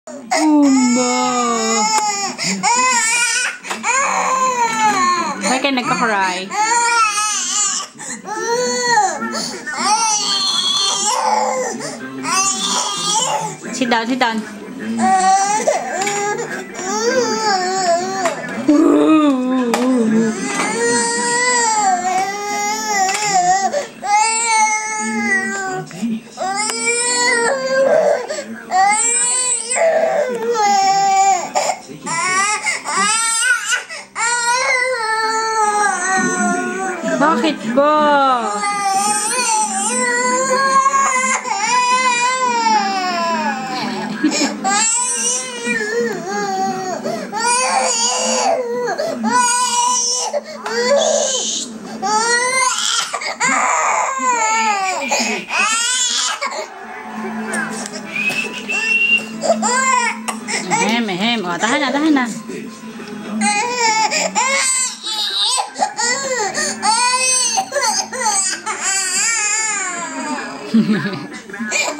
Bakit ka nagka-cry? Sit down, sit down. Bakit ba? Mehem. Oh, tahan na. Hehehe